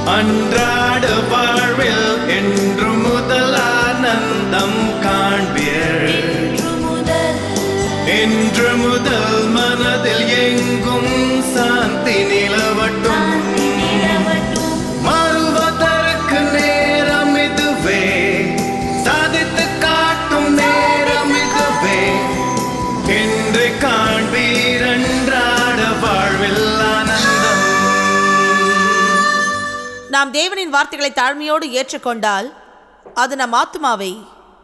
அன்றாட வாழ்வில் என்று முதல் ஆனந்தம் காண்பீர். என்று முதல் மனதில் எங்கும் சாந்தி நிலவட்டும். மாறுவதற்கு நேரம் இதுவே, சாதித்து காட்டும் நேரம் இதுவே. என்று காண்பீர் அன்றாட வாழ்வில் ஆனந்தம். நாம் தேவனின் வார்த்தைகளை தாழ்மையோடு ஏற்றுக்கொண்டால் அது நம் ஆத்துமாவை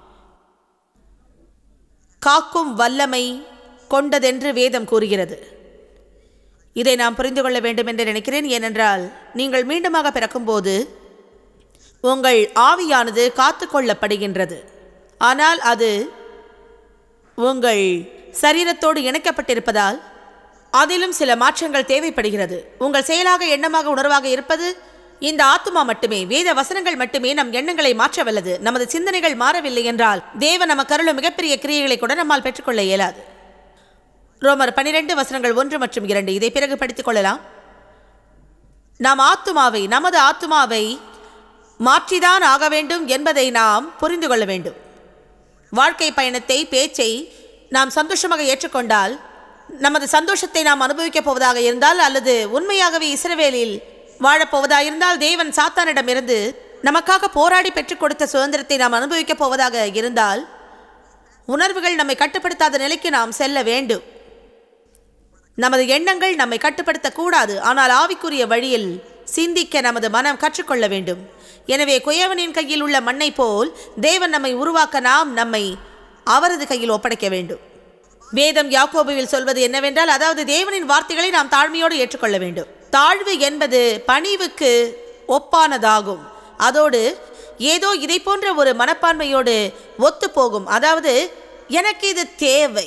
காக்கும் வல்லமை கொண்டதென்று வேதம் கூறுகிறது. இதை நாம் புரிந்து கொள்ள வேண்டும் என்று நினைக்கிறேன். ஏனென்றால் நீங்கள் மீண்டுமாக பிறக்கும்போது உங்கள் ஆவியானது காத்து கொள்ளப்படுகின்றது. ஆனால் அது உங்கள் சரீரத்தோடு இணைக்கப்பட்டிருப்பதால் அதிலும் சில மாற்றங்கள் தேவைப்படுகிறது. உங்கள் செயலாக, எண்ணமாக, உணர்வாக இருப்பது இந்த ஆத்துமா மட்டுமே. வேத வசனங்கள் மட்டுமே நம் எண்ணங்களை மாற்ற வல்லது. நமது சிந்தனைகள் மாறவில்லை என்றால் தேவன் நமக்கு அருளும் மிகப்பெரிய கிரியைகளை கூட நம்மால் பெற்றுக்கொள்ள இயலாது. ரோமர் 12 வசனங்கள் 1 மற்றும் 2 இதை பிறகு படித்துக் கொள்ளலாம். நாம் ஆத்துமாவை, நமது ஆத்துமாவை மாற்றிதான் ஆக வேண்டும் என்பதை நாம் புரிந்து கொள்ள வேண்டும். வாழ்க்கை பயணத்தை, பேச்சை நாம் சந்தோஷமாக ஏற்றுக்கொண்டால், நமது சந்தோஷத்தை நாம் அனுபவிக்கப் போவதாக இருந்தால், அல்லது உண்மையாகவே இஸ்ரவேலில் வாழப்போவதாக இருந்தால், தேவன் சாத்தானிடமிருந்து நமக்காக போராடி பெற்றுக் கொடுத்த சுதந்திரத்தை நாம் அனுபவிக்கப் போவதாக இருந்தால், உணர்வுகள் நம்மை கட்டுப்படுத்தாத நிலைக்கு நாம் செல்ல வேண்டும். நமது எண்ணங்கள் நம்மை கட்டுப்படுத்தக்கூடாது. ஆனால் ஆவிக்குரிய வழியில் சிந்திக்க நமது மனம் கற்றுக்கொள்ள வேண்டும். எனவே குயவனின் கையில் உள்ள மண்ணை போல் தேவன் நம்மை உருவாக்க நாம் நம்மை அவரது கையில் ஒப்படைக்க வேண்டும். வேதம் யாக்கோபுவில் சொல்வது என்னவென்றால், அதாவது தேவனின் வார்த்தைகளை நாம் தாழ்மையோடு ஏற்றுக்கொள்ள வேண்டும். தாழ்வு என்பது பணிவுக்கு ஒப்பானதாகும். அதோடு ஏதோ இதை போன்ற ஒரு மனப்பான்மையோடு ஒத்து போகும். அதாவது எனக்கு இது தேவை.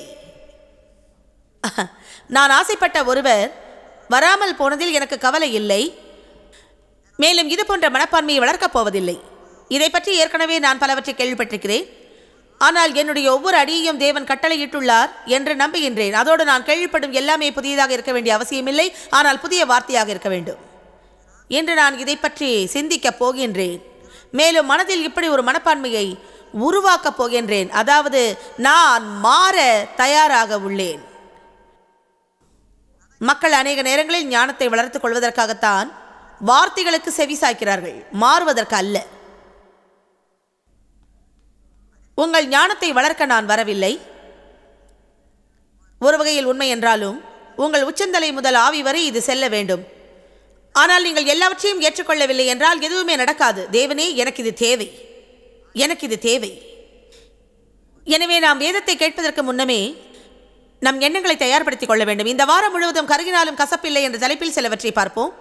நான் ஆசைப்பட்ட ஒருவர் வராமல் போனதில் எனக்கு கவலை இல்லை. மேலும் இது போன்ற மனப்பான்மையை வளர்க்கப் போவதில்லை. இதை பற்றி ஏற்கனவே நான் பலவற்றை கேள்விப்பட்டிருக்கிறேன். ஆனால் என்னுடைய ஒவ்வொரு அடியையும் தேவன் கட்டளையிட்டுள்ளார் என்று நம்புகின்றேன். அதோடு நான் கேள்விப்படும் எல்லாமே புதியதாக இருக்க வேண்டிய அவசியமில்லை, ஆனால் புதிய வார்த்தையாக இருக்க வேண்டும். இன்று நான் இதை பற்றி சிந்திக்கப் போகின்றேன். மேலும் மனதில் இப்படி ஒரு மனப்பான்மையை உருவாக்கப் போகின்றேன். அதாவது நான் மாற தயாராக உள்ளேன். மக்கள் அநேக நேரங்களில் ஞானத்தை வளர்த்துக் கொள்வதற்காகத்தான் வார்த்தைகளுக்கு செவி சாய்க்கிறார்கள், மாறுவதற்கு அல்ல. உங்கள் ஞானத்தை வளர்க்க நான் வரவில்லை. ஒரு வகையில் உண்மை என்றாலும் உங்கள் உச்சந்தலை முதல் ஆவி வரை இது செல்ல வேண்டும். ஆனால் நீங்கள் எல்லாவற்றையும் ஏற்றுக்கொள்ளவில்லை என்றால் எதுவுமே நடக்காது. தேவனே, எனக்கு இது தேவை, எனக்கு இது தேவை. எனவே நாம் வேதத்தை கேட்பதற்கு முன்னமே நம் எண்ணங்களை தயார்படுத்திக் கொள்ள வேண்டும். இந்த வாரம் முழுவதும் கருகினாலும் கசப்பில்லை என்ற தலைப்பில் சிலவற்றை பார்ப்போம்.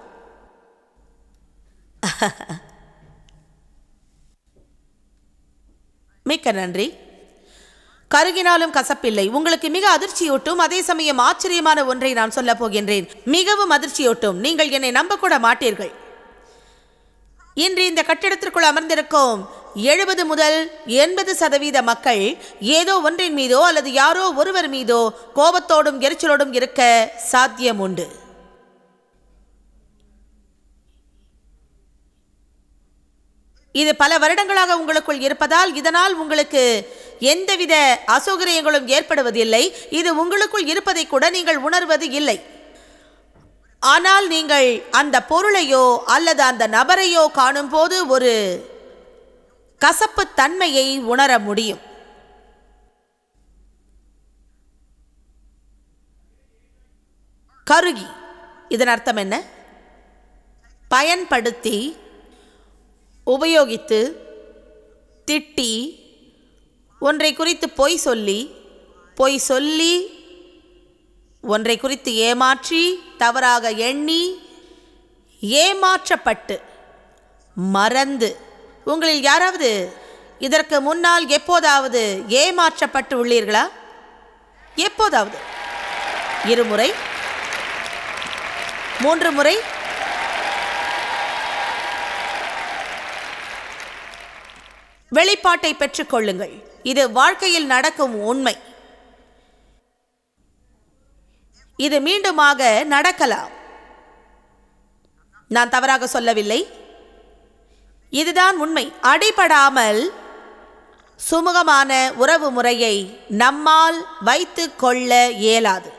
மிக்க நன்றி. கருகினாலும் கசப்பில்லை. உங்களுக்கு மிக அதிர்ச்சியூட்டும், அதே சமயம் ஆச்சரியமான ஒன்றை நான் சொல்ல போகின்றேன். மிகவும் அதிர்ச்சியூட்டும். நீங்கள் என்னை நம்பக்கூட மாட்டீர்கள். இன்று இந்த கட்டிடத்திற்குள் அமர்ந்திருக்கும் 70 முதல் 80% மக்கள் ஏதோ ஒன்றின் மீதோ அல்லது யாரோ ஒருவர் மீதோ கோபத்தோடும் எரிச்சலோடும் இருக்க சாத்தியம் உண்டு. இது பல வருடங்களாக உங்களுக்குள் இருப்பதால் இதனால் உங்களுக்கு எந்தவித அசௌகரியங்களும் ஏற்படுவதில்லை. இது உங்களுக்குள் இருப்பதை கூட நீங்கள் உணர்வது இல்லை. ஆனால் நீங்கள் அந்த பொருளையோ அல்லது அந்த நபரையோ காணும் போது ஒரு கசப்பு தன்மையை உணர முடியும். கருகி, இதன் அர்த்தம் என்ன? பயன்படுத்தி, உபயோகித்து, திட்டி, ஒன்றை குறித்து பொய் சொல்லி, ஒன்றை குறித்து ஏமாற்றி, தவறாக எண்ணி, ஏமாற்றப்பட்டு, மறந்து. உங்களில் யாராவது இதற்கு முன்னால் எப்போதாவது ஏமாற்றப்பட்டு உள்ளீர்களா? எப்போதாவது? 2 முறை, 3 முறை? வெளிப்பாட்டை பெற்றுக்கொள்ளுங்கள். இது வாழ்க்கையில் நடக்கும் உண்மை. இது மீண்டுமாக நடக்கலாம். நான் தவறாக சொல்லவில்லை. இதுதான் உண்மை. அடிபடாமல் சுமூகமான உறவு முறையை நம்மால் வைத்து கொள்ள இயலாது.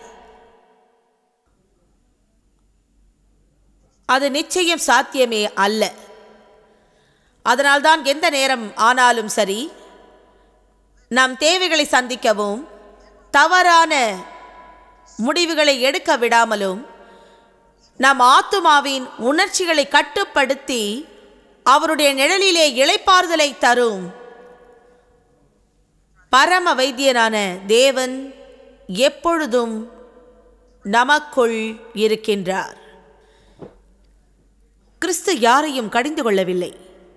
அது நிச்சயம் சாத்தியமே அல்ல. அதனால்தான் எந்த நேரம் ஆனாலும் சரி, நம் தேவைகளை சந்திக்கவும் தவறான முடிவுகளை எடுக்க விடாமலும் நம் ஆத்துமாவின் உணர்ச்சிகளை கட்டுப்படுத்தி அவருடைய நிழலிலே இளைப்பாறுதலை தரும் பரம வைத்தியனான தேவன் எப்பொழுதும் நமக்குள் இருக்கின்றார். கிறிஸ்து யாரையும் கடிந்து கொள்ளவில்லை.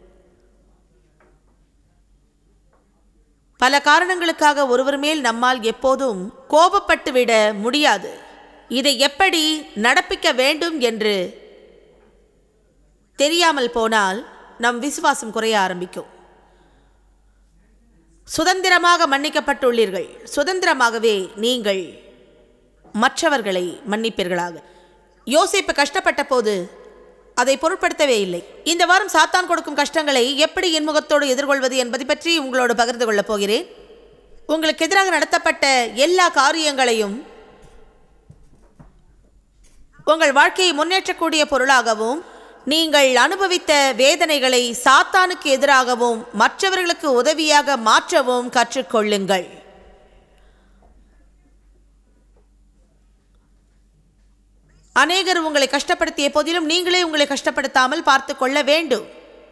பல காரணங்களுக்காக ஒருவர் மேல் நம்மால் எப்போதும் கோபப்பட்டுவிட முடியாது. இதை எப்படி நடப்பிக்க வேண்டும் என்று தெரியாமல் போனால் நம் விசுவாசம் குறைய ஆரம்பிக்கும். சுதந்திரமாக மன்னிக்கப்பட்டுள்ளீர்கள். சுதந்திரமாகவே நீங்கள் மற்றவர்களை மன்னிப்பீர்களாக. யோசேப்பு கஷ்டப்பட்ட போது அதை பொருட்படுத்தவே இல்லை. இந்த வாரம் சாத்தான் கொடுக்கும் கஷ்டங்களை எப்படி இன்முகத்தோடு எதிர்கொள்வது என்பதை பற்றி உங்களோடு பகிர்ந்து கொள்ளப் போகிறேன். உங்களுக்கு எதிராக நடத்தப்பட்ட எல்லா காரியங்களையும் உங்கள் வாழ்க்கையை முன்னேற்றக்கூடிய பொருளாகவும், நீங்கள் அனுபவித்த வேதனைகளை சாத்தானுக்கு எதிராகவும் மற்றவர்களுக்கு உதவியாக மாற்றவும் கற்றுக்கொள்ளுங்கள். அநேகர் உங்களை கஷ்டப்படுத்திய போதிலும் நீங்களே உங்களை கஷ்டப்படுத்தாமல் பார்த்து கொள்ள வேண்டும்.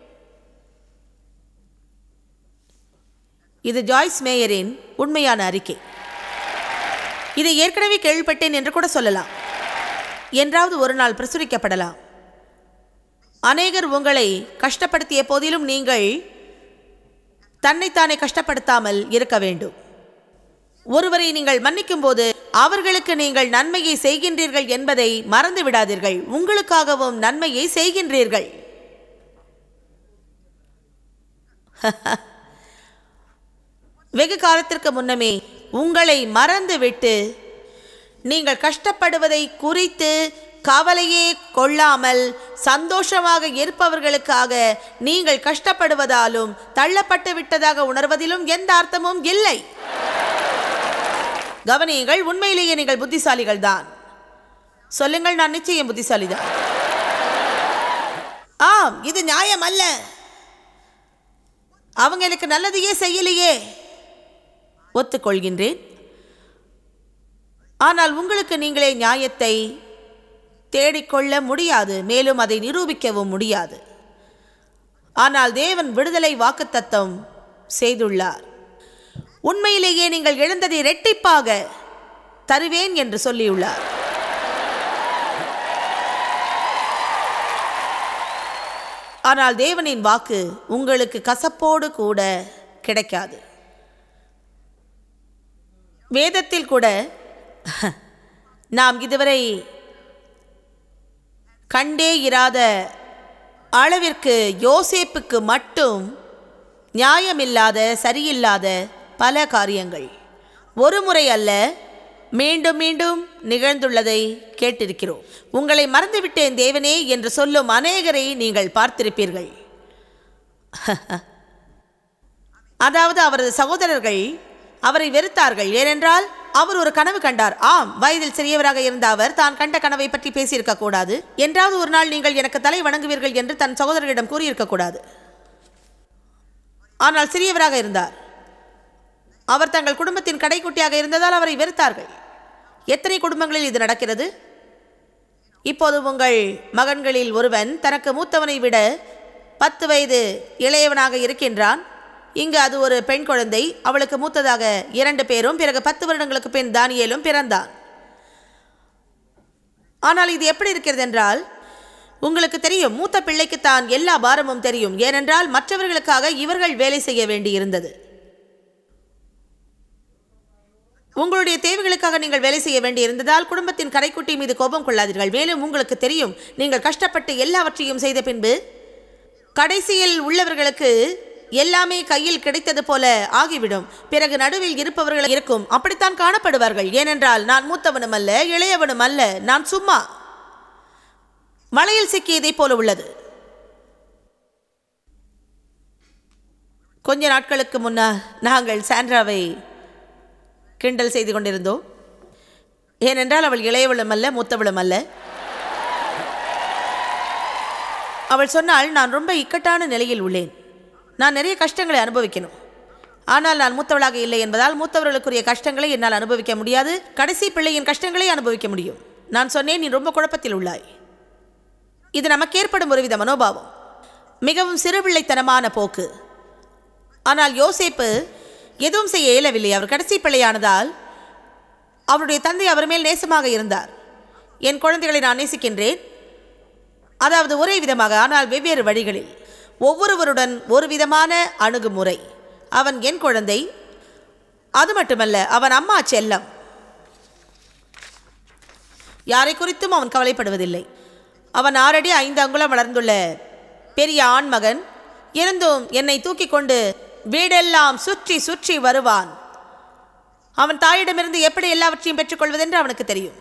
இது ஜாய்ஸ் மேயரின் உண்மையான அறிக்கை. இதை ஏற்கனவே கேள்விப்பட்டேன் என்று கூட சொல்லலாம். என்றாவது ஒரு நாள் பிரசுரிக்கப்படலாம். அநேகர் உங்களை கஷ்டப்படுத்திய போதிலும் நீங்கள் தன்னைத்தானே கஷ்டப்படுத்தாமல் இருக்க வேண்டும். ஒருவரை நீங்கள் மன்னிக்கும் போது அவர்களுக்கு நீங்கள் நன்மையை செய்கின்றீர்கள் என்பதை மறந்து விடாதீர்கள். உங்களுக்காகவும் நன்மையை செய்கின்றீர்கள். வெகு காலத்திற்கு முன்னமே உங்களை மறந்துவிட்டு நீங்கள் கஷ்டப்படுவதை குறித்து கவலையே கொள்ளாமல் சந்தோஷமாக இருப்பவர்களுக்காக நீங்கள் கஷ்டப்படுவதாலும் தள்ளப்பட்டு விட்டதாக உணர்வதிலும் எந்த அர்த்தமும் இல்லை. கவனியுங்கள், உண்மையிலேயே நீங்கள் புத்திசாலிகள் தான். சொல்லுங்கள், நான் நிச்சயம் புத்திசாலிதான். ஆம், இது நியாயம் அல்ல. அவங்களுக்கு நல்லதையே செய்யலையே. ஒத்துக்கொள்கின்றேன். ஆனால் உங்களுக்கு நீங்களே நியாயத்தை தேடிக்கொள்ள முடியாது, மேலும் அதை நிரூபிக்கவும் முடியாது. ஆனால் தேவன் விடுதலை வாக்குத்தத்தம் செய்துள்ளார். உண்மையிலேயே நீங்கள் இழந்ததை இரட்டிப்பாக தருவேன் என்று சொல்லியுள்ளார். ஆனால் தேவனின் வாக்கு உங்களுக்கு கசப்போடு கூட கிடைக்காது. வேதத்தில் கூட நாம் இதுவரை கண்டே இராத அளவிற்கு யோசேப்புக்கு மட்டும் நியாயமில்லாத, சரியில்லாத பல காரியங்கள் ஒரு முறை அல்ல, மீண்டும் மீண்டும் நிகழ்ந்துள்ளதை கேட்டிருக்கிறோம். உங்களை மறந்துவிட்டேன் தேவனே என்று சொல்லும் அநேகரை நீங்கள் பார்த்திருப்பீர்கள். அதாவது அவரது சகோதரர்கள் அவரை வெறுத்தார்கள். ஏனென்றால் அவர் ஒரு கனவு கண்டார். ஆம், வயதில் சிறியவராக இருந்த அவர் தான் கண்ட கனவை பற்றி பேசியிருக்க கூடாது. என்றாவது ஒரு நாள் நீங்கள் எனக்கு தலை வணங்குவீர்கள் என்று தன் சகோதரரிடம் கூறியிருக்கக்கூடாது. ஆனால் சிறியவராக இருந்தார். அவர் தங்கள் குடும்பத்தின் கடைக்குட்டியாக இருந்ததால் அவரை வெறுத்தார்கள். எத்தனை குடும்பங்களில் இது நடக்கிறது? இப்போது உங்கள் மகன்களில் ஒருவன் தனக்கு மூத்தவனை விட 10 வயது இளையவனாக இருக்கின்றான். இங்கு அது ஒரு பெண் குழந்தை. அவளுக்கு மூத்ததாக 2 பேரும், பிறகு 10 வருடங்களுக்கு பின் தானியேலும் பிறந்தான். ஆனால் இது எப்படி இருக்கிறது என்றால், உங்களுக்கு தெரியும், மூத்த பிள்ளைக்கு தான் எல்லா பாரமும் தெரியும். ஏனென்றால் மற்றவர்களுக்காக இவர்கள் வேலை செய்ய வேண்டியிருந்தது. உங்களுடைய தேவைகளுக்காக நீங்கள் வேலை செய்ய வேண்டியிருந்ததால் குடும்பத்தின் கரைக்குட்டி மீது கோபம் கொள்ளாதீர்கள். மேலும் உங்களுக்கு தெரியும், நீங்கள் கஷ்டப்பட்டு எல்லாவற்றையும் செய்த பின்பு கடைசியில் உள்ளவர்களுக்கு எல்லாமே கையில் கிடைத்தது போல ஆகிவிடும். பிறகு நடுவில் இருப்பவர்கள் இருக்கும். அப்படித்தான் காணப்படுவார்கள். ஏனென்றால் நான் மூத்தவனும் அல்ல, இளையவனும் அல்ல, நான் சும்மா மலையில் சிக்கியதை போல உள்ளது. கொஞ்ச நாட்களுக்கு முன்னால் நாங்கள் சாண்ட்ராவை கிண்டல் செய்து கொண்டிருந்தோம். ஏனென்றால் அவள் இளையவளும் அல்ல, மூத்தவளும் அல்ல. அவள் சொன்னால், நான் ரொம்ப இக்கட்டான நிலையில் உள்ளேன், நான் நிறைய கஷ்டங்களை அனுபவிக்கணும், ஆனால் நான் மூத்தவளாக இல்லை என்பதால் மூத்தவர்களுக்குரிய கஷ்டங்களை என்னால் அனுபவிக்க முடியாது, கடைசி பிள்ளையின் கஷ்டங்களை அனுபவிக்க முடியும். நான் சொன்னேன், நீ ரொம்ப குழப்பத்தில் உள்ளாய். இது நமக்கு ஏற்படும் ஒருவித மனோபாவம், மிகவும் சிறுபிள்ளைத்தனமான போக்கு. ஆனால் யோசேப்பு எதுவும் செய்ய இயலவில்லை. அவர் கடைசி பிள்ளையானதால் அவருடைய தந்தை அவர் மேல் நேசமாக இருந்தார். என் குழந்தைகளை நான் நேசிக்கின்றேன், அதாவது ஒரே விதமாக, ஆனால் வெவ்வேறு வழிகளில், ஒவ்வொருவருடன் ஒரு விதமான அணுகுமுறை. அவன் என் குழந்தை, அது மட்டுமல்ல, அவன் அம்மா செல்லம். யாரை குறித்தும் அவன் கவலைப்படுவதில்லை. அவன் 6 அடி 5 அங்குலம் வளர்ந்துள்ள பெரிய ஆண்மகன். இருந்தும் என்னை தூக்கி கொண்டு வீடெல்லாம் சுற்றி சுற்றி வருவான். அவன் தாயிடமிருந்து எப்படி எல்லாவற்றையும் பெற்றுக்கொள்வதென்று அவனுக்கு தெரியும்.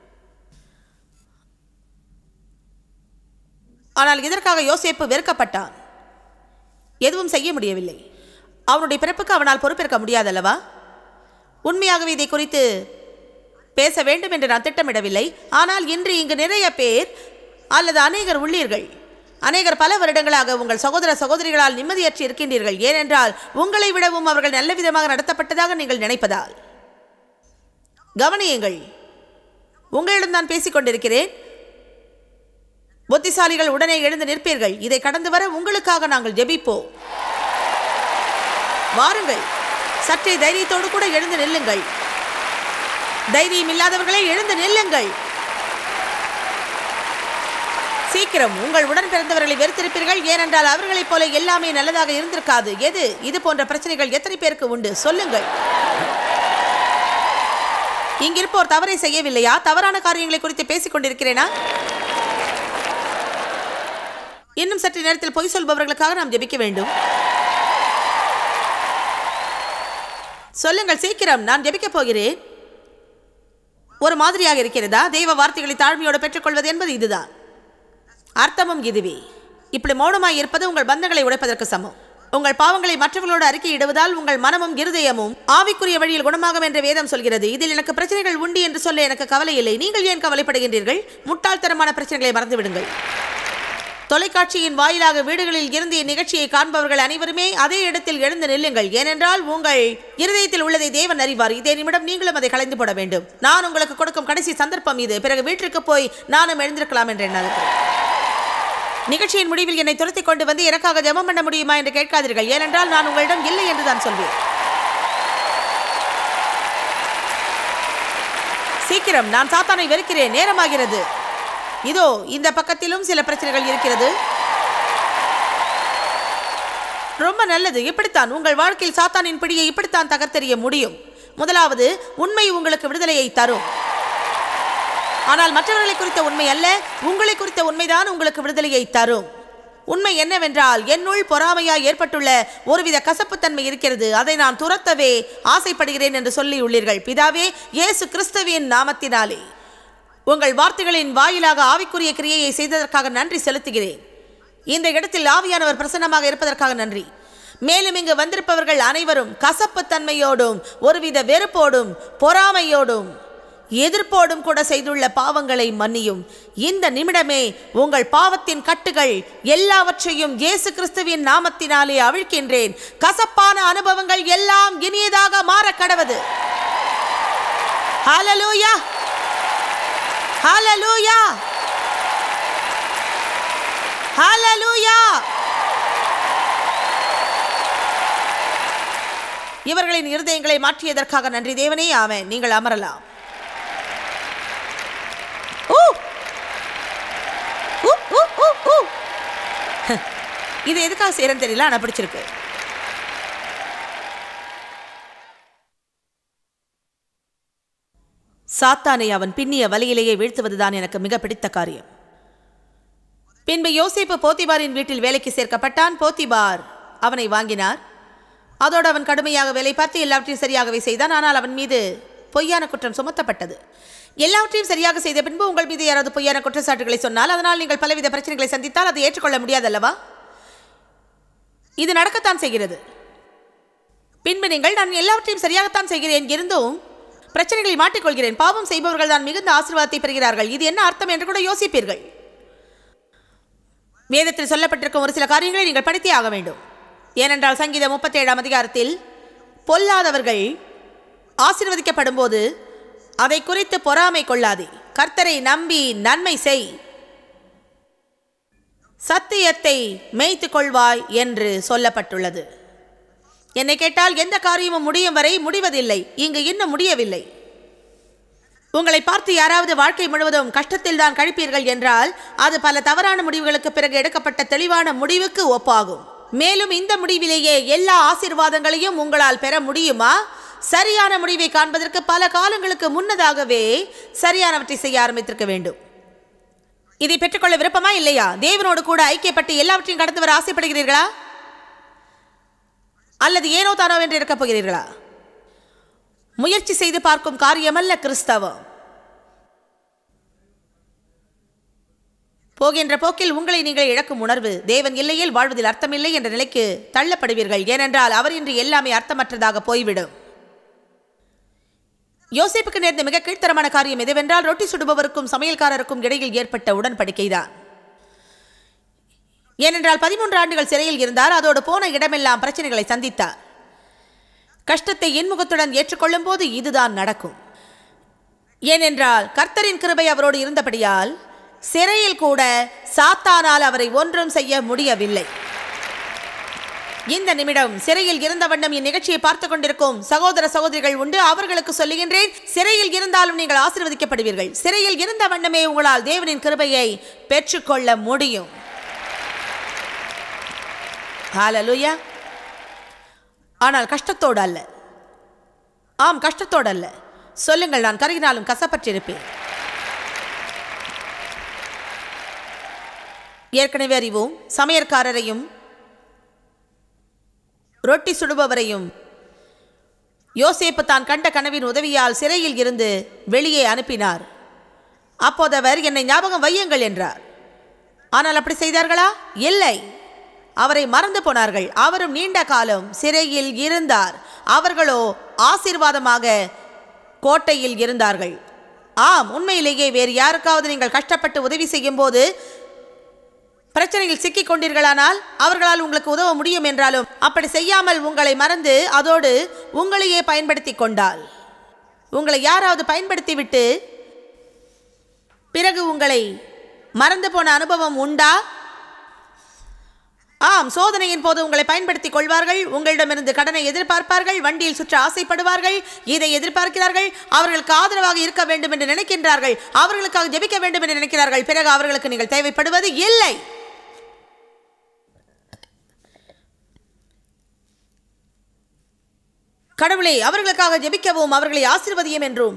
ஆனால் இதற்காக யோசேப்பு வெறுக்கப்பட்டான். எதுவும் செய்ய முடியவில்லை. அவனுடைய பிறப்புக்கு அவனால் பொறுப்பேற்க முடியாதல்லவா? உண்மையாகவே இதை குறித்து பேச வேண்டும் என்று நான் திட்டமிடவில்லை. ஆனால் இன்று இங்கு நிறைய பேர் அல்லது அநேகர் உள்ளீர்கள். அநேகர் பல வருடங்களாக உங்கள் சகோதர சகோதரிகளால் நிம்மதியற்று இருக்கின்றீர்கள். ஏனென்றால் உங்களை விடவும் அவர்கள் நல்ல விதமாக நடத்தப்பட்டதாக நீங்கள் நினைப்பதால். கவனியுங்கள், உங்களிடம் நான் பேசிக் கொண்டிருக்கிறேன். புத்திசாலிகள் உடனே எழுந்து நிற்பீர்கள். இதை கடந்து வர உங்களுக்காக நாங்கள் ஜெபிப்போம். வாருங்கள், சற்றே தைரியத்தோடு கூட எழுந்து நில்லுங்கள். தைரியம் இல்லாதவர்களே எழுந்து நில்லுங்கள். சீக்கிரம் உங்கள் உடன் பிறந்தவர்களை வெறுத்திருப்பீர்கள். ஏனென்றால் அவர்களைப் போல எல்லாமே நல்லதாக இருந்திருக்காது. இது போன்ற பிரச்சனைகள் எத்தனை பேருக்கு உண்டு? சொல்லுங்கள். இங்கிருப்போர் தவறை செய்யவில்லையா? தவறான காரியங்களை குறித்து பேசிக் கொண்டிருக்கிறேனா? இன்னும் சற்று நேரத்தில் பொய் சொல்பவர்களுக்காக நாம் ஜெபிக்க வேண்டும். சொல்லுங்கள் சீக்கிரம், நான் ஜெபிக்கப் போகிறேன். ஒரு மாதிரியாக இருக்கிறதா? தெய்வ வார்த்தைகளை தாழ்மையோடு பெற்றுக்கொள்வது என்பது இதுதான். அர்த்தமும் இதுவே. இப்படி மௌனமாய் இருப்பது உங்கள் பந்தங்களை உடைப்பதற்கு சமம். உங்கள் பாவங்களை மற்றவர்களோடு அறிக்கையிடுவதால் உங்கள் மனமும் இருதயமும் ஆவிக்குரிய வழியில் குணமாகும் என்று வேதம் சொல்கிறது. இதில் எனக்கு பிரச்சனைகள் உண்டு என்று சொல்ல எனக்கு கவலை இல்லை. நீங்கள் ஏன் கவலைப்படுகின்றீர்கள்? முட்டாள்தனமான பிரச்சனைகளை மறந்துவிடுங்கள். தொலைக்காட்சியின் வாயிலாக வீடுகளில் இருந்து இந்நிகழ்ச்சியை காண்பவர்கள் அனைவருமே அதே இடத்தில் எழுந்து நில்லுங்கள். ஏனென்றால் உங்கள் இருதயத்தில் உள்ளதை தேவன் அறிவார். இதே நிமிடம் நீங்களும் அதை கலைந்து போட வேண்டும். நான் உங்களுக்கு கொடுக்கும் கடைசி சந்தர்ப்பம் இது. பிறகு வீட்டிற்கு போய் நானும் எழுந்திருக்கலாம் என்று எண்ணாதீர்கள். நிகழ்ச்சியின் முடிவில் என்னை துரத்தி கொண்டு வந்து எனக்காக ஜெபம் பண்ண முடியுமா என்று கேட்காதீர்கள். ஏனென்றால் நான் உங்களிடம் இல்லை என்று தான் சொல்வேன். சீக்கிரம், நான் சாத்தானை வெறுக்கிறேன். நேரமாகிறது. இதோ இந்த பக்கத்திலும் சில பிரச்சனைகள் இருக்கிறது. ரொம்ப நல்லது. இப்படித்தான் உங்கள் வாழ்க்கையில் சாத்தானின் பிடியை இப்படித்தான் தகர்த்தெறிய முடியும். முதலாவது, உண்மை உங்களுக்கு விடுதலையை தரும். ஆனால் மற்றவர்களை குறித்த உண்மை அல்ல, உங்களை குறித்த உண்மைதான் உங்களுக்கு விடுதலையை தரும். உண்மை என்னவென்றால், என்னுள் பொறாமையாய் ஏற்பட்டுள்ள ஒருவித கசப்புத்தன்மை இருக்கிறது. அதை நான் துரத்தவே ஆசைப்படுகிறேன் என்று சொல்லி உள்ளீர்கள். பிதாவே, இயேசு கிறிஸ்துவின் நாமத்தினாலே உங்கள் வார்த்தைகளின் வாயிலாக ஆவிக்குரிய கிரியையை செய்ததற்காக நன்றி செலுத்துகிறேன். இந்த இடத்தில் ஆவியானவர் பிரசன்னமாக இருப்பதற்காக நன்றி. மேலும் இங்கு வந்திருப்பவர்கள் அனைவரும் கசப்புத்தன்மையோடும் ஒருவித வெறுப்போடும் பொறாமையோடும் எதிர்ப்போடும் கூட செய்துள்ள பாவங்களை மன்னியும். இந்த நிமிடமே உங்கள் பாவத்தின் கட்டுகள் எல்லாவற்றையும் இயேசு கிறிஸ்துவின் நாமத்தினாலே அவிழ்க்கின்றேன். கசப்பான அனுபவங்கள் எல்லாம் இனியதாக மாற கடவது. ஹல்லேலூயா, ஹல்லேலூயா, ஹல்லேலூயா. இவர்களின் இருதயங்களை மாற்றியதற்காக நன்றி தேவனே. ஆமென். நீங்கள் அமரலாம். இது எதுக்காக செய்யறேன்னு தெரியல, ஆனா பிடிச்சிருக்கு. சாத்தானை அவன் பின்னிய வலையிலேயே வீழ்த்துவதுதான் எனக்கு மிக பிடித்த காரியம். பின்பு யோசேப்பு போத்திபாரின் வீட்டில் வேலைக்கு சேர்க்கப்பட்டான். போத்திபார் அவனை வாங்கினார். அதோடு அவன் கடுமையாக வேலை பார்த்து எல்லாவற்றையும் சரியாகவே செய்தான். ஆனால் அவன் மீது பொய்யான குற்றம் சுமத்தப்பட்டது. எல்லாவற்றையும் சரியாக செய்த பின்பு உங்கள் மீது யாராவது பொய்யான குற்றச்சாட்டுகளை சொன்னால், அதனால் நீங்கள் பலவித பிரச்சனைகளை சந்தித்தால் அதை ஏற்றுக்கொள்ள முடியாதல்லவா? இது நடக்கத்தான் செய்கிறது. பின்பு நீங்கள் நான் எல்லாவற்றையும் சரியாகத்தான் செய்கிறேன், இருந்தும் பிரச்சனைகளை மாட்டிக்கொள்கிறேன், பாவம் செய்பவர்கள் தான் மிகுந்த ஆசீர்வாதத்தை பெறுகிறார்கள், இது என்ன அர்த்தம் என்று கூட யோசிப்பீர்கள். வேதத்தில் சொல்லப்பட்டிருக்கும் ஒரு சில காரியங்களை நீங்கள் படித்தே ஆக வேண்டும். ஏனென்றால் சங்கீதம் 37ஆம் அதிகாரத்தில் பொல்லாதவர்கள் ஆசீர்வதிக்கப்படும் போது அதை குறித்து பொறாமை கொள்ளாதே, கர்த்தரை நம்பி நன்மை செய், சத்தியத்தை மேய்த்து கொள்வாய் என்று சொல்லப்பட்டுள்ளது. என்னை கேட்டால் எந்த காரியமும் முடியும் வரை முடிவதில்லை, இங்கு இன்னும் முடியவில்லை. உங்களை பார்த்து யாராவது வாழ்க்கை முழுவதும் கஷ்டத்தில் தான் கழிப்பீர்கள் என்றால் அது பல தவறான முடிவுகளுக்கு பிறகு எடுக்கப்பட்ட தெளிவான முடிவுக்கு ஒப்பாகும். மேலும் இந்த முடிவிலேயே எல்லா ஆசீர்வாதங்களையும் உங்களால் பெற முடியுமா? சரியான முடிவை காண்பதற்கு பல காலங்களுக்கு முன்னதாகவே சரியானவற்றை செய்ய ஆரம்பித்திருக்க வேண்டும். இதை பெற்றுக்கொள்ள விருப்பமா இல்லையா? தேவனோடு கூட ஐக்கியப்பட்டு எல்லாவற்றையும் கடந்து வர ஆசைப்படுகிறீர்களா? அல்லது ஏனோ தானோ என்று இருக்கப் போகிறீர்களா? முயற்சி செய்து பார்க்கும் காரியமல்ல கிறிஸ்தவம். போகின்ற போக்கில் உங்களை நீங்கள் இழக்கும் உணர்வு, தேவன் இல்லையில் வாழ்வதில் அர்த்தமில்லை என்ற நிலைக்கு தள்ளப்படுவீர்கள். ஏனென்றால் அவர் இன்று எல்லாமே அர்த்தமற்றதாக போய்விடும். யோசேப்புக்கு நேர்ந்த மிக கீழ்த்தரமான காரியம் எதுவென்றால் ரொட்டி சுடுபவருக்கும் சமையல்காரருக்கும் இடையில் ஏற்பட்ட உடன்படிக்கைதான். ஏனென்றால் 13 ஆண்டுகள் சிறையில் இருந்தார். அதோடு போன இடமெல்லாம் பிரச்சனைகளை சந்தித்தார். கஷ்டத்தை இன்முகத்துடன் ஏற்றுக்கொள்ளும் போது இதுதான் நடக்கும். ஏனென்றால் கர்த்தரின் கிருபை அவரோடு இருந்தபடியால் சிறையில் கூட சாத்தானால் அவரை ஒன்றும் செய்ய முடியவில்லை. இந்த நிமிடம் சிறையில் இருந்த வண்ணம் இந்நிகழ்ச்சியை பார்த்துக் கொண்டிருக்கும் சகோதர சகோதரிகள் உண்டு. அவர்களுக்கு சொல்லுகின்றேன், சிறையில் இருந்தாலும் நீங்கள் ஆசீர்வதிக்கப்படுவீர்கள். சிறையில் இருந்த வண்ணமே உங்களால் தேவனின் கிருபையை பெற்றுக்கொள்ள முடியும். ஹல்லேலூயா. ஆனால் கஷ்டத்தோடு அல்ல. ஆம், கஷ்டத்தோடு அல்ல. சொல்லுங்கள், நான் கருகினாலும் கசப்பற்றிருப்பேன். ஏற்கனவே அறிவோம், சமையற்காரரையும் ரொட்டி சுடுபவரையும் யோசேப்பு தான் கண்ட கனவின் உதவியால் சிறையில் இருந்து வெளியே அனுப்பினார். அப்போது அவர் என்னை ஞாபகம் வையுங்கள் என்றார். ஆனால் அப்படி செய்தார்களா? இல்லை, அவரை மறந்து போனார்கள். அவரும் நீண்ட காலம் சிறையில் இருந்தார். அவர்களோ ஆசீர்வாதமாக கோட்டையில் இருந்தார்கள். ஆம், உண்மையிலேயே வேறு யாருக்காவது நீங்கள் கஷ்டப்பட்டு உதவி செய்யும் போது பிரச்சனையில் சிக்கிக் கொண்டீர்களானால் அவர்களால் உங்களுக்கு உதவ முடியும் என்றாலும் அப்படி செய்யாமல் உங்களை மறந்து அதோடு உங்களையே பயன்படுத்தி கொண்டால், உங்களை யாராவது பயன்படுத்திவிட்டு பிறகு உங்களை மறந்து போன அனுபவம் உண்டா? ஆம், சோதனையின் போது உங்களை பயன்படுத்திக் கொள்வார்கள். உங்களிடமிருந்து கடனை எதிர்பார்ப்பார்கள், வண்டியில் சுற்ற ஆசைப்படுவார்கள், இதை எதிர்பார்க்கிறார்கள், அவர்களுக்கு ஆதரவாக இருக்க வேண்டும் என்று நினைக்கின்றார்கள், அவர்களுக்காக ஜெபிக்க வேண்டும் என்று நினைக்கிறார்கள். பிறகு அவர்களுக்கு நீங்கள் தேவைப்படுவது இல்லை. கடவுளே, அவர்களுக்காக ஜெபிக்கவும் அவர்களை ஆசீர்வதியும் என்றும்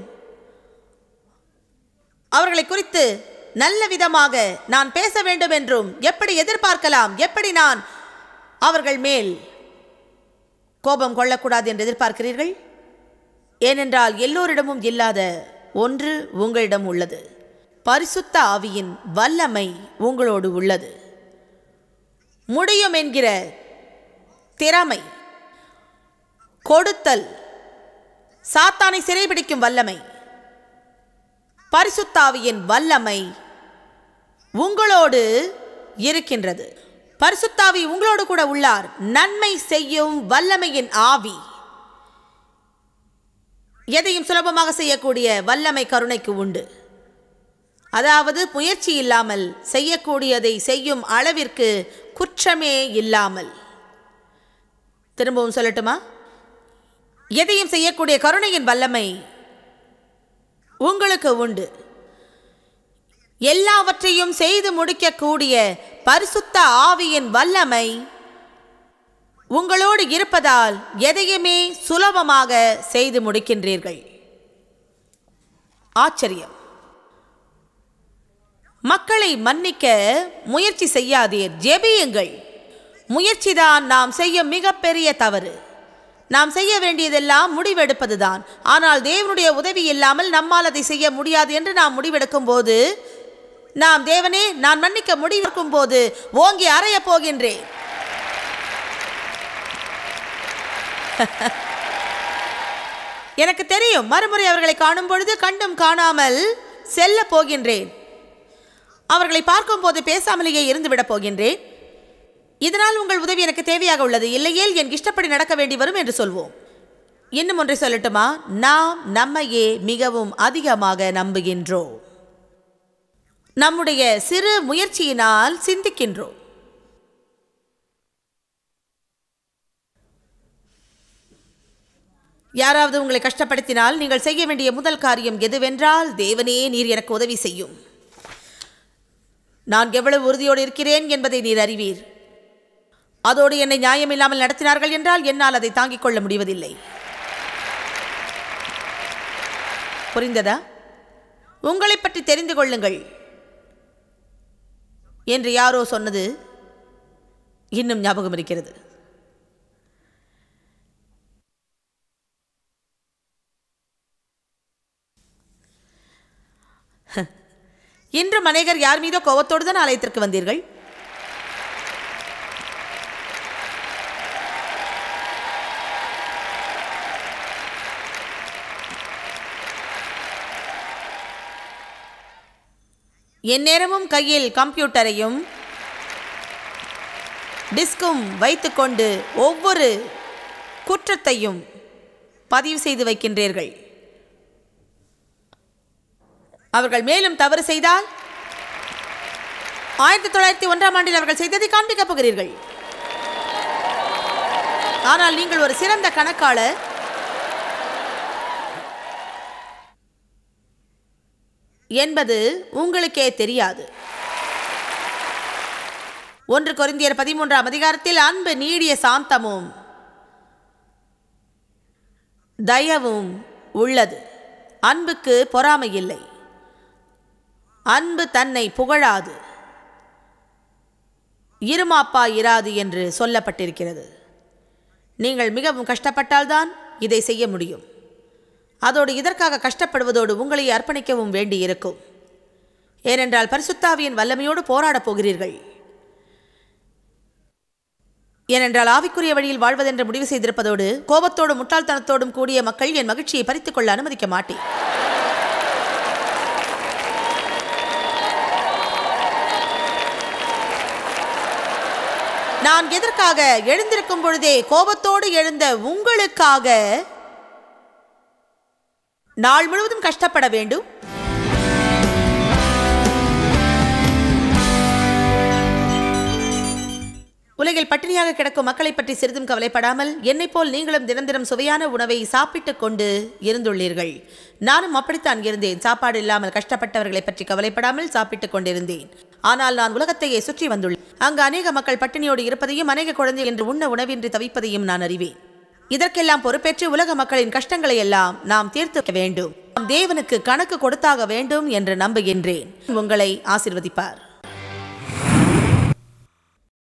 அவர்களை குறித்து நல்ல விதமாக நான் பேச வேண்டும் என்றும் எப்படி எதிர்பார்க்கலாம்? எப்படி நான் அவர்கள் மேல் கோபம் கொள்ளக்கூடாது என்று எதிர்பார்க்கிறீர்கள்? ஏனென்றால் எல்லோரிடமும் இல்லாத ஒன்று உங்களிடம் உள்ளது. பரிசுத்த ஆவியின் வல்லமை உங்களோடு உள்ளது. முடியும் என்கிற திறமை, கொடுத்தல், சாத்தானை சிறைபிடிக்கும் வல்லமை, பரிசுத்த ஆவியின் வல்லமை உங்களோடு இருக்கின்றது. பரிசுத்த ஆவி உங்களோடு கூட உள்ளார். நன்மை செய்யும் வல்லமையின் ஆவி, எதையும் சுலபமாக செய்யக்கூடிய வல்லமை கருணைக்கு உண்டு. அதாவது முயற்சி இல்லாமல் செய்யக்கூடியதை செய்யும் அளவிற்கு குற்றமே இல்லாமல். திரும்பவும் சொல்லட்டுமா? எதையும் செய்யக்கூடிய கருணையின் வல்லமை உங்களுக்கு உண்டு. எல்லாவற்றையும் செய்து முடிக்கக்கூடிய பரிசுத்த ஆவியின் வல்லமை உங்களோடு இருப்பதால் எதையுமே சுலபமாக செய்து முடிக்கின்றீர்கள். ஆச்சரியம். மக்களை மன்னிக்க முயற்சி செய்யாதீர், ஜெபியுங்கள். முயற்சிதான் நாம் செய்யும் மிகப்பெரிய தவறு. நாம் செய்ய வேண்டியதெல்லாம் முடிவெடுப்பதுதான். ஆனால் தேவனுடைய உதவி இல்லாமல் நம்மால் அதை செய்ய முடியாது என்று நாம் முடிவெடுக்கும் போது, நாம் தேவனே நான் மன்னிக்க முடிவெடுக்கும் போது ஓங்கி அறைய போகின்றேன். எனக்கு தெரியும், மறுமுறை அவர்களை காணும் பொழுது கண்டும் காணாமல் செல்ல போகின்றேன். அவர்களை பார்க்கும் போது பேசாமலேயே இருந்துவிடப் போகின்றேன். இதனால் உங்கள் உதவி எனக்கு தேவையாக உள்ளது. இல்லையேல் என் இஷ்டப்படி நடக்க வேண்டி வரும் என்று சொல்வோம். இன்னும் ஒன்றை சொல்லட்டுமா? நாம் நம்மையே மிகவும் அதிகமாக நம்புகின்றோம். நம்முடைய சிறு முயற்சியினால் சிந்திக்கின்றோம். யாராவது உங்களை கஷ்டப்படுத்தினால் நீங்கள் செய்ய வேண்டிய முதல் காரியம் எதுவென்றால், தேவனே நீர் எனக்கு உதவி செய்யும், நான் எவ்வளவு உறுதியோடு இருக்கிறேன் என்பதை நீர் அறிவீர். அதோடு என்னை நியாயமில்லாமல் நடத்தினார்கள் என்றால் என்னால் அதை தாங்கிக் கொள்ள முடிவதில்லை. புரிந்ததா? உங்களை பற்றி தெரிந்து கொள்ளுங்கள் என்று யாரோ சொன்னது இன்னும் ஞாபகம் இருக்கிறது. இன்று அநேகர் யார் மீதோ கோபத்தோடு தான் ஆலயத்திற்கு வந்தீர்கள். எந்நேரமும் கையில் கம்ப்யூட்டரையும் டிஸ்கும் வைத்துக்கொண்டு ஒவ்வொரு குற்றத்தையும் பதிவு செய்து வைக்கின்றீர்கள். அவர்கள் மேலும் தவறு செய்தால் 1901 அவர்கள் செய்ததை காண்பிக்கப் போகிறீர்கள். ஆனால் நீங்கள் ஒரு சிறந்த கணக்காளர் என்பது உங்களுக்கே தெரியாது. 1 கொரிந்தியர் 13 அன்பு நீடிய சாந்தமும் தயவும் உள்ளது. அன்புக்கு பொறாமை இல்லை. அன்பு தன்னை புகழாது, இருமாப்பா இராது என்று சொல்லப்பட்டிருக்கிறது. நீங்கள் மிகவும் கஷ்டப்பட்டால்தான் இதை செய்ய முடியும். அதோடு இதற்காக கஷ்டப்படுவதோடு உங்களை அர்ப்பணிக்கவும் வேண்டியிருக்கும். ஏனென்றால் பரிசுத்தாவியின் வல்லமையோடு போராடப் போகிறீர்கள். ஏனென்றால் ஆவிக்குரிய வழியில் வாழ்வதென்று முடிவு செய்திருப்பதோடு கோபத்தோடும் முட்டாள்தனத்தோடும் கூடிய மக்கள் என் மகிழ்ச்சியை பறித்துக் கொள்ள அனுமதிக்க மாட்டேன். நான் எதற்காக எழுந்திருக்கும் பொழுதே கோபத்தோடு எழுந்த உங்களுக்காக நாள் முழுவதும் கஷ்டப்பட வேண்டும்? உலகில் பட்டினியாக கிடக்கும் மக்களை பற்றி சிறிதும் கவலைப்படாமல் என்னைப் போல் நீங்களும் தினம் தினம் சுவையான உணவை சாப்பிட்டுக் கொண்டு இருந்துள்ளீர்கள். நானும் அப்படித்தான் இருந்தேன். சாப்பாடு இல்லாமல் கஷ்டப்பட்டவர்களை பற்றி கவலைப்படாமல் சாப்பிட்டுக் கொண்டிருந்தேன். ஆனால் நான் உலகத்தையே சுற்றி வந்துள்ளேன். அங்கு அநேக மக்கள் பட்டினியோடு இருப்பதையும் அநேக குழந்தைகள் என்று உண்ண உணவின்றி தவிப்பதையும் நான் அறிவேன். இதற்கெல்லாம் பொறுப்பேற்று உலக மக்களின் கஷ்டங்களை எல்லாம் நாம் தீர்த்து வேண்டும். நாம் தேவனுக்கு கணக்கு கொடுத்தாக வேண்டும் என்று நம்புகின்றேன். உங்களை ஆசீர்வதிப்பார்.